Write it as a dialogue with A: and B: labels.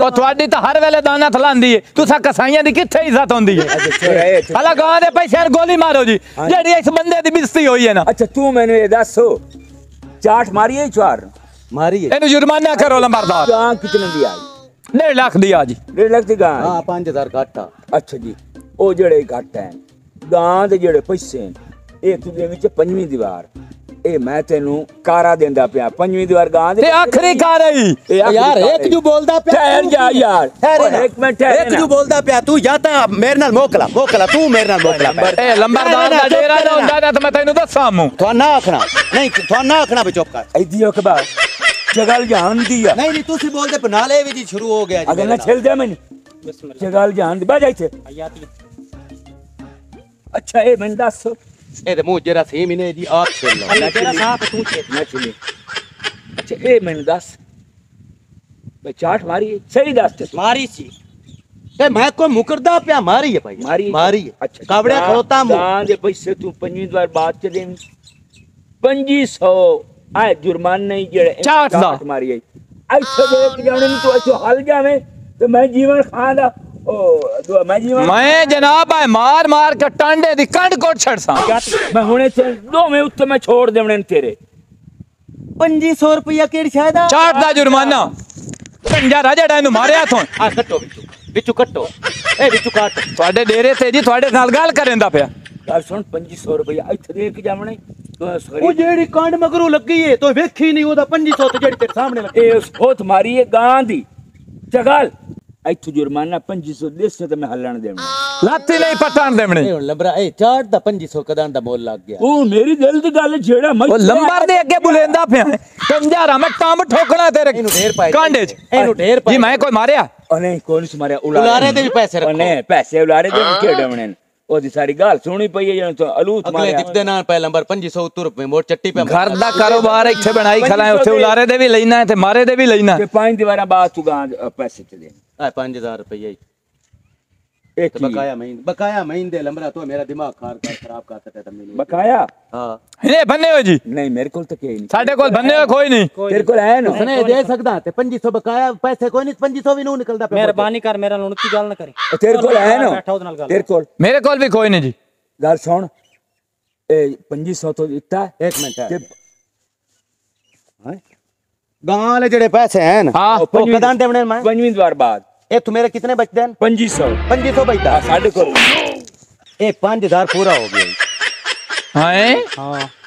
A: तो थोड़ी तो हर वेले दाना थलांदी है तुसा कसाईयां दी किथे इज्जत होंदी है हला गां दे पैसे गोली मारो जी जेड़ी इस बंदे दी बेइज्जती होई है ना।
B: अच्छा तू मैंने ये दस चाट मारी है चार मारी है
A: इनु जुर्माना करो लंबरदार।
B: गां कितने दी आई?
A: 1.5 लाख दिया जी।
B: 1.5 लाख दी गां?
C: हां 5000 घाटा।
B: अच्छा जी ओ जेड़े घाटा है गां दे जेड़े पैसे हैं ए तुदे विच पंजवीं दीवार ए मैं तेनू कारा देंदा पिया पंजवीं दीवार गां दे
A: ते आखरी कार है
C: यार एक जो बोलदा पिया
B: ठहर जा यार एक मिनट ठहर
C: एक जो बोलदा पिया तू या ता मेरे नाल मोकला तू मेरे नाल मोकला
A: ए लंबरदार दा डेरा ना हुंदा ना तो मैं तैनू दस्सां मु
C: तो ना आखना नहीं तो ना आखना बे चुप कर
B: इदियो के बाद जगल जान दिया
C: नहीं नहीं तुसी बोलदे पनाले भी जी शुरू हो गया जी
B: अगर ना छेल दे मैंने जगल जान दी बाजा इथे अच्छा ए मैं दस
C: ए ते मुंह जरा सेम ही ने जी आप छेल लो
B: तेरा साफ तू छेल मैं छेल। अच्छा ए मैंने दस भाई चाट मारी सही दस ते
C: मारी सी ए मैं कोई मुकरदा पिया मारी है भाई मारी है। अच्छा कावड़े खड़ोता मु
B: गां दे पैसे तू पंजवीं बार बात च देन 2500 आए जुर्माना ही जेड़े
A: चाट
B: मारी आई अच्छा देख जाने नु तो अच्छो हल जावे तो मैं जीवन खांदा ओ दुआ मैं जीवन
A: मैं जनाब है मार मार के टांडे दी कंड कोट छड़सा
B: मैं हुने चल दो मैं उत्ते मैं छोड़ देवने तेरे
C: 2500 रुपया केड़ी शायद
A: चाट दा जुर्माना पंजा राजा डाई नु मारया थों
C: आ कट्टो बिचू कट्टो ए बिचू काट
A: ਤੁਹਾਡੇ ਡੇਰੇ ਤੇ ਜੀ ਤੁਹਾਡੇ ਨਾਲ ਗੱਲ ਕਰੇਂਦਾ ਪਿਆ
B: ਗੱਲ ਸੁਣ 2500 ਰੁਪਇਆ ਇੱਥੇ ਦੇ ਕੇ ਜਾਵਣੇ
C: ਉਹ ਜਿਹੜੀ ਕੰਡ ਮਗਰੂ ਲੱਗੀ ਏ ਤੋ ਵੇਖੀ ਨਹੀਂ ਉਹਦਾ 2500 ਤੇ ਜਿਹੜੀ ਤੇਰੇ ਸਾਹਮਣੇ ਲੱਗੀ
B: ਇਹ ਸੋਤ ਮਾਰੀ ਏ ਗਾਂ ਦੀ ਚਗਲ ਇੱਥੇ ਜੁਰਮਾਨਾ 2500 ਦੇਸੇ ਤੇ ਮੈਂ ਹੱਲਣ ਦੇਵਣਾ
A: ਲਾਤੀ ਨਹੀਂ ਪਟਾਣ ਦੇਵਣੇ
C: ਇਹ ਹੁਣ ਲੰਬਰਾ ਇਹ ਚਾਟ ਦਾ 2500 ਕਦਾਂ ਦਾ ਮੁੱਲ ਲੱਗ ਗਿਆ
B: ਉਹ ਮੇਰੀ ਦਿਲ ਦੀ ਗੱਲ ਛੇੜਾ ਮੈਂ
A: ਉਹ ਲੰਬਰ ਦੇ ਅੱਗੇ ਬੁਲੇਂਦਾ ਪਿਆ ਕੰਜਾਰਾ ਮੈਂ ਟੰਬ ਠੋਕਣਾ ਤੇਰੇ
C: ਇਹਨੂੰ ਢੇਰ ਪਾਏ
A: ਕਾਂਡੇ ਚ
C: ਇਹਨੂੰ ਢੇਰ ਪਾਏ
A: ਜੀ ਮੈਂ ਕੋਈ ਮਾਰਿਆ
B: ਨਹੀਂ ਕੋਈ ਨਹੀਂ ਮਾਰਿਆ
C: ਉਲਾਰੇ ਦੇ ਵੀ ਪੈਸੇ ਰੱਖੋ
B: ਨਹੀਂ ਪੈਸੇ ਉਲਾਰੇ ਦੇ ਵੀ ਖੇਡਵਣੇ ਉਹਦੀ ਸਾਰੀ ਗੱਲ ਸੁਣੀ ਪਈ ਹੈ ਜਣ ਤੋਂ ਅਲੂਤ ਮਾਰਿਆ
C: ਅਗਲੇ ਦਿਨ ਨਾਲ ਪਹਿਲਾਂ ਨੰਬਰ 2500 ਰੁਪਏ ਮੋੜ ਚੱਟੀ ਪੈ
A: ਘਰ ਦਾ ਕਾਰੋਬਾਰ ਇੱਥੇ ਬਣਾਈ ਖਲਾਏ ਉੱਥੇ ਉਲਾਰੇ ਦੇ ਵੀ ਲੈਣਾ ਤੇ ਮਾਰੇ ਦੇ ਵੀ ਲੈਣਾ
B: ਤੇ 5 ਦੀਵਾਰਾਂ ਬਾਅਦ ਤੂੰ ਗਾਂ ਪੈਸੇ ਤੇ ਦੇ
C: ਆ 5000 ਰੁਪਏ
B: एक
C: बकाया महीने लंबरा तो मेरा दिमाग खराब करता है तमिल
B: बकाया
C: हां
A: ये बन्ने हो जी
B: नहीं मेरे को तो के नहीं
A: साडे कोल बन्ने हो कोई नहीं
B: तेरे को है ना
C: उसने दे सकदा ते 2500 बकाया पैसे कोई नहीं 2500 भी नो निकलदा पे मेहरबानी कर मेरा लोन की गल ना करे
B: तेरे को है ना तेरे को
A: मेरे कोल भी कोई नहीं जी
B: गल सुन ए 2500 तो इतना
C: एक मिनट हां गां वाले जेड़े पैसे हैं
A: हां
C: ओ कदां देवने मैं
B: 25 बार बाद
C: ए तू मेरे कितने बचते हैं 2500 बचता
B: साढ़े को
C: ए 5000 पूरा हो गया
A: हां
C: हां